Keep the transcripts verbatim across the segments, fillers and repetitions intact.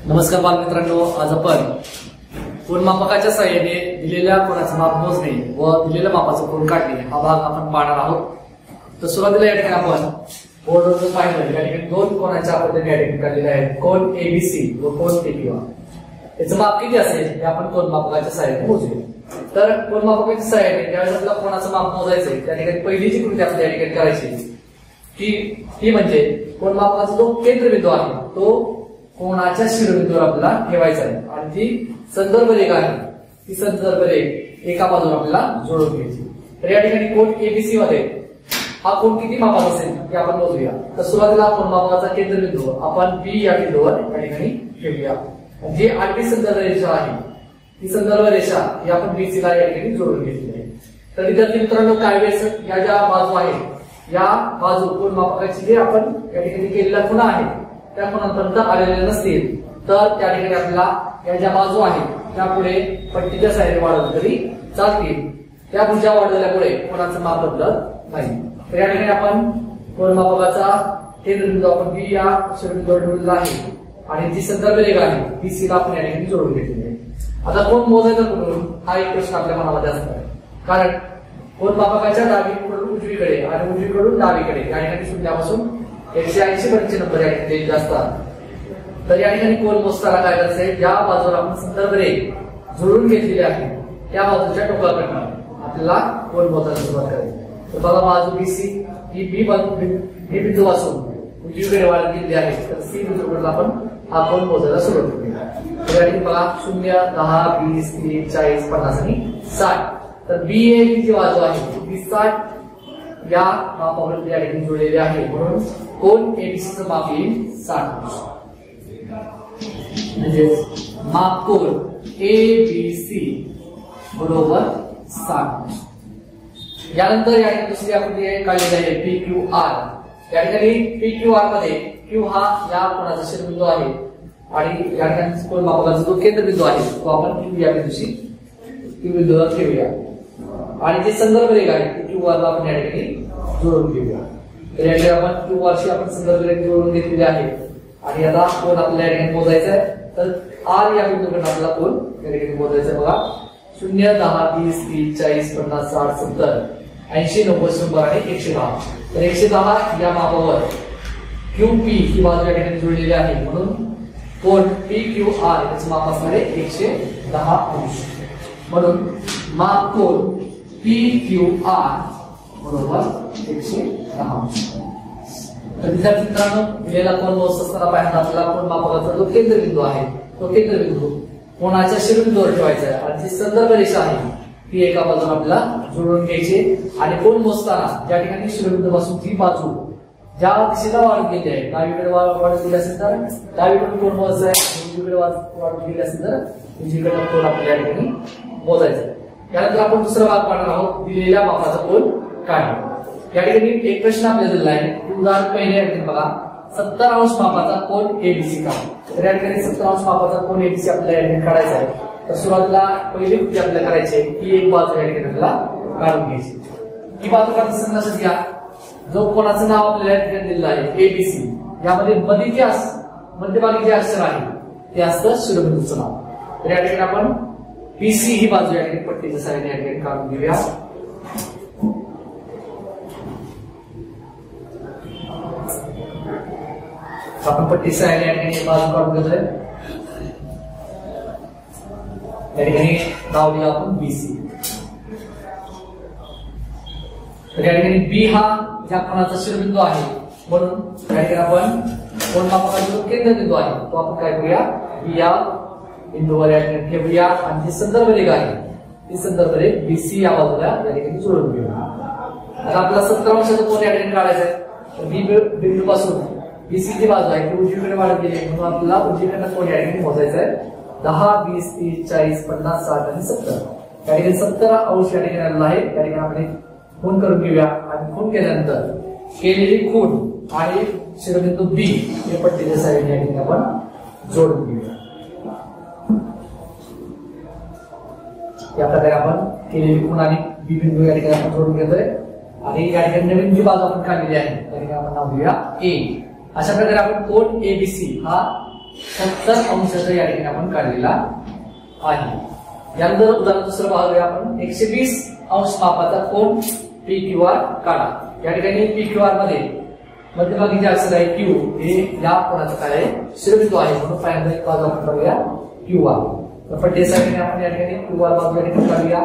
नमस्कार बालमित्रांनो, आज आपण कोनमापकाच्या सहाय्याने दिलेल्या कोणाचं माप मोजणे व दिलेल्या मापाचं कोन काढणे हा भाग आपण पाहणार आहोत. तर सुरुवातीला या ठिकाणी आपण बोर्डवर पाहिलं या ठिकाणी दोन कोणाच्या पद्धतीने या ठिकाणी काढलेले आहेत, कोन एबीसी व कोन पीक्यू. याचं माप किती असेल हे आपण कोनमापकाच्या सहाय्याने मोजूया. तर कोनमापकाच्या सहाय्याने ज्यावेळेस आपल्याला कोणाचं माप मोजायचंय त्या ठिकाणी पहिली जी कृती आपल्याला या ठिकाणी करायची ती ती म्हणजे कोनमापकाचा जो केंद्रबिंदू आहे तो कोणाच्या शिरोबिंदूवर आपल्याला ठेवायचा आहे आणि ती संदर्भ रेखा आहे ती संदर्भ रेखा एका बाजूला आपल्याला जोडून घ्यायची. तर या ठिकाणी कोन एबीसी मध्ये हा कोन किती मापाचा असेल हे आपण मोजूया. तर सुरुवातीला कोनमापकाचा केंद्रबिंदू आपण बी या बिंदूवर या ठिकाणी ठेवूया. जी आडवी संदर्भ रेषा आहे ती संदर्भ रेषा ही आपण बीसी ला या ठिकाणी जोडून घेतली आहे. तर विद्यार्थी मित्रांनो, काय वेळेस या ज्या बाजू आहेत या बाजू कोनमापकाची जे आपण या ठिकाणी केलेल्या खुणा आहेत त्या कोणापर्यंत आलेल्या नसतील तर त्या ठिकाणी आपल्याला या ज्या बाजू आहेत त्या पुढे पट्टीच्या साहाय्याने वाढवलं तरी चालतील. त्या भुजा वाढवल्यामुळे कोणाचं माप बदलत नाही. तर या ठिकाणी आपण कोनमापकाचा केंद्रबिंदू आपण बी या शिरोबिंदूवर ठेवलेला आहे आणि जी संदर्भ रेखा आहे ती सी ला आपण या ठिकाणी जोडून घेतलेली आहे. आता कोन मोजायचा कुठून हा एक प्रश्न आपल्या मनामध्ये असणार, कारण कोनमापकाच्या डावीकडून उजवीकडे आणि उजवीकडून डावीकडे या ठिकाणी शून्यापासून एकशे ऐंशी पर्यंतचे नंबर या ठिकाणी दिलेले असतात. तर या ठिकाणी कोन मोजताना काय करायचंय, ज्या बाजूला आपण संदर्भ रेखा जोडून घेतलेली आहे त्या बाजूच्या टोकाकडनं आपल्याला कोन मोजायला सुरुवात करायची. तर बघा, बाजू बीसी ही बी बाजू बी बिंदूपासून उजवीकडे वाढत गेलेली आहे तर सी बिंदूकडून आपण हा कोन मोजायला सुरुवात करूया. तर या ठिकाणी बघा शून्य, दहा, वीस, तीस, चाळीस, पन्नास आणि साठ. तर बी ए ही जी बाजू आहे ती साठ या मापापर्यंत या ठिकाणी जोडलेले आहे, म्हणून कोन एबीसीचं माप येईल साठ. म्हणजे माप कोन एबीसी बरोबर साठ. यानंतर या ठिकाणी दुसरी आकृती काढलेली आहे पी क्यू आर. या ठिकाणी पी क्यू आर मध्ये क्यू हा या कोणाचा शिरोबिंदू आहे आणि या ठिकाणी कोनमापकाचा जो केंद्रबिंदू आहे तो आपण क्यू या बिंदूशी क्यू बिंदूवर ठेवूया आणि जी संदर्भ रेखा आहे ती क्यू आर ला आपण या ठिकाणी जोडून घेऊया. तर या ठिकाणी आपण क्यू आर शी आपण संदर्भ रेखा जोडून घेतलेली आहे आणि आता कोन आपल्याला या ठिकाणी मोजायचा आहे. तर आर या बिंदूकडून आपल्याला कोन या ठिकाणी मोजायचा आहे. बघा शून्य, दहा, वीस, तीस, चाळीस, पन्नास, साठ, सत्तर, ऐंशी, नव्वद, शंभर आणि एकशे दहा. तर एकशे दहा या मापावर क्यू पी ही बाजू या ठिकाणी जोडलेली आहे, म्हणून कोन पी क्यू आर याचे माप असणार आहे एकशे दहा अंश. म्हणून माप कोन पी क्यू आर बरोबर एकशे दहा अंश. तर विद्यार्थी मित्रांनो, दिलेला कोन मोजत असताना पाहिजे आपल्याला कोनमापकाचा जो केंद्रबिंदू आहे तो केंद्रबिंदू कोणाच्या शिरोबिंदूवर ठेवायचा आहे आणि जी संदर्भ रेषा आहे ती एका बाजूला आपल्याला जोडून घ्यायची आणि कोन मोजताना ज्या ठिकाणी शिरोबिंदू पासून जी बाजू ज्या दिशेला वाढत गेली आहे डावीकडे वाढत गेली असेल तर डावीकडून कोन मोजायचा आहे, उजवीकडे वाढत गेली असेल तर उजवीकडे कोन आपल्याला या ठिकाणी मोजायचा आहे. यानंतर आपण दुसरा भाग पाहणार आहोत, दिलेल्या मापाचा कोन काढणे. या ठिकाणी एक प्रश्न आपल्याला दिलेला आहे. उदाहरण पहिले ठिकाणी बघा, सत्तर अंश मापाचा कोन एबीसी का. तर या ठिकाणी सत्तर अंश मापाचा कोन एबीसी आपल्याला या ठिकाणी काढायचा आहे. तर सुरुवातीला पहिली कृती आपल्याला करायची आहे की एक बाजू या ठिकाणी आपल्याला काढून घ्यायची. ही बाजू काढताना लक्षात घ्या, जो कोणाचं नाव आपल्याला या ठिकाणी दिलेलं आहे एबीसी यामध्ये मध्ये जे मध्यभागी जे अक्षर आहे ते असतं शिरोबिंदूचं नाव. तर या ठिकाणी आपण पीसी ही बाजू या ठिकाणी पट्टीच्या सहाय्याने या ठिकाणी काढून घेऊया. आपण पट्टी सहाय्याने या ठिकाणी बाजू काढून घेतोय. या ठिकाणी नाव दिलं आपण बीसी. तर या ठिकाणी बी हा ज्या कोणाचा शिरोबिंदू आहे म्हणून या ठिकाणी आपण कोनमापकाचा जो केंद्रबिंदू आहे तो आपण काय करूया, बी या बिंदूवर या ठिकाणी ठेवूया आणि जी संदर्भ रेखा आहे ती संदर्भ रेखा बीसी या बाजूला या ठिकाणी जोडून घेऊया. आता आपल्याला सत्तर अंशाचा कोन या ठिकाणी काढायचा आहे. बी बिंदू पासून बीसी जी बाजू आहे ती उजवीकडे वाढत गेली म्हणून आपल्याला उजवीकडे कोन या ठिकाणी मोजायचा आहे. दहा, वीस, तीस, चाळीस, पन्नास, साठ आणि सत्तर. या ठिकाणी सत्तर अंश या ठिकाणी आलेला आहे. त्या ठिकाणी आपण खून करून घेऊया आणि खून केल्यानंतर केलेली खून आणि शिरोबिंदू बी हे पट्टीच्या साहाय्याने या ठिकाणी आपण जोडून घेऊया. या प्रकारे आपण केलेली खून आणि बी बिंदू या ठिकाणी आपण जोडून घेतोय आणि या ठिकाणी नवीन जी बाजू आपण काढलेली आहे त्या ठिकाणी आपण नाव देऊया ए. अशा प्रकारे आपण कोन एबीसी हा सत्तर अंशाचा या ठिकाणी आपण काढलेला आहे। यानंतर उदाहरण दुसरं पाहूया आपण। एकशे वीस अंश मापाचा कोन पी क्यू आर काढा। या ठिकाणी पी क्यू आर मध्ये मध्यभागी जे अक्षर आहे क्यू हे या कोनाचं काय आहे, शिरोबिंदू आहे, म्हणून पहिल्यांदा एक बाजू आपण करूया क्यू आर। तर पट्टीसाठी आपण या ठिकाणी क्यू आर बाजू या ठिकाणी काढूया।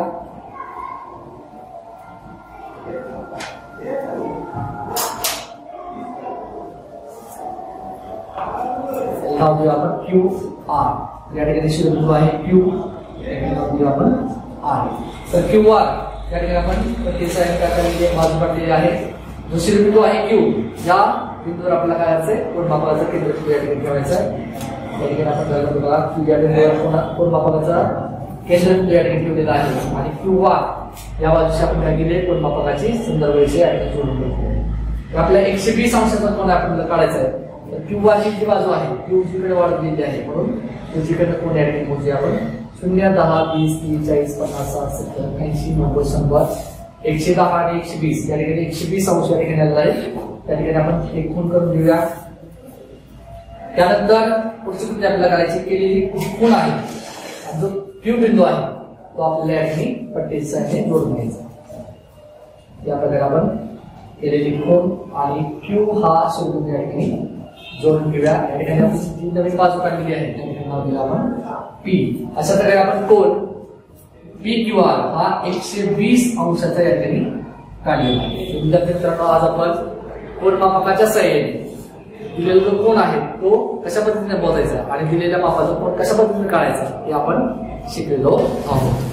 नाव देऊ आपण क्यू आर। या ठिकाणी शिरोबिंदू आहे क्यू, नाव देऊ आपण आर। तर क्यू आर या ठिकाणी आपण पट्टीसाठी काय केलेली बाजू काढलेली आहे। जो शिरोबिंदू आहे क्यू या बिंदूवर आपल्याला काय करायचंय, कोन मापकाचं केंद्र या ठिकाणी ठेवायचं आहे। या ठिकाणी आपण काय बघा क्यू या बिंदूवर कोन मापकाचा केंद्र या ठिकाणी ठेवलेला आहे आणि क्यू आर या बाजूशी आपण काय केले, कोन मापकाची संदर्भ रेषा या ठिकाणी जोडून घेतली। आपल्याला एकशे वीस अंशाचा कोन आपल्याला काढायचा आहे। तर क्यू आर जी बाजू आहे ती उजवीकडे वाढवलेली आहे, म्हणून उजवीकडे कोन या ठिकाणी मोजूया आपण। शून्य दहा वीस तीस चाळीस पन्नास साठ सत्तर ऐंशी नव्वद शंभर एकशे दहा आणि एकशे वीस या ठिकाणी एकशे वीस अंश या ठिकाणी आलेला आहे। त्या ठिकाणी आपण एक खूण करून घेऊया। त्यानंतर पुढची कृती आपल्याला करायची, केलेली खूण आहे जो क्यू बिंदू आहे तो आपल्याला या ठिकाणी पट्टीच्या सहाय्याने जोडून घ्यायचा। या प्रकारे आपण केलेली खूण आणि क्यू हा शिरोबिंदू या ठिकाणी जोडून घेऊया। या ठिकाणी आपण जी नवीन बाजू काढलेली आहे त्या ठिकाणी नाव दिलं आपण पी। अशा प्रकारे आपण कोन पी क्यू आर हा एकशे वीस अंशाचा या ठिकाणी काढलेला आहे। विद्यार्थी मित्रांनो, आज आपण कोन मापकाच्या सहाय्याने दिलेला जो कोन आहे तो कशा पद्धतीने मोजायचा आणि दिलेल्या मापाचा कोन कशा पद्धतीने काढायचा हे आपण शिकलेलो आहोत।